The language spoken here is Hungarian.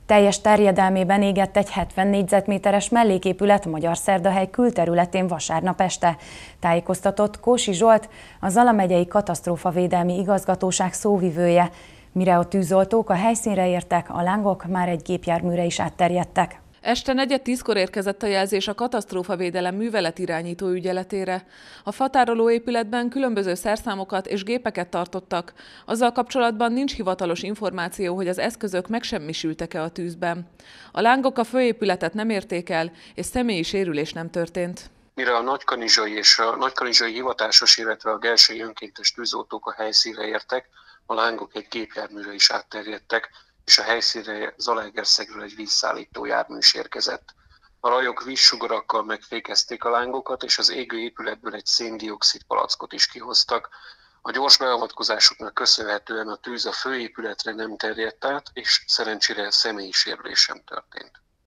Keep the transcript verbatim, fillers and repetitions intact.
Teljes terjedelmében égett egy hetven négyzetméteres melléképület Magyarszerdahely külterületén vasárnap este. Tájékoztatott Kósi Zsolt, a Zala megyei katasztrófavédelmi igazgatóság szóvivője. Mire a tűzoltók a helyszínre értek, a lángok már egy gépjárműre is átterjedtek. Este negyed tízkor érkezett a jelzés a katasztrófavédelem műveletirányító ügyeletére. A fatároló épületben különböző szerszámokat és gépeket tartottak. Azzal kapcsolatban nincs hivatalos információ, hogy az eszközök megsemmisültek-e a tűzben. A lángok a főépületet nem érték el, és személyi sérülés nem történt. Mire a nagykanizsai és a nagykanizsai hivatásos, illetve a gelsei önkéntes tűzoltók a helyszínre értek, a lángok egy gépjárműre is átterjedtek, és a helyszínre Zalaegerszegről egy vízszállító jármű is érkezett. A rajok vízsugarakkal megfékezték a lángokat, és az égő épületből egy szén-dioxid palackot is kihoztak. A gyors beavatkozásoknak köszönhetően a tűz a főépületre nem terjedt át, és szerencsére személyi sérülés sem történt.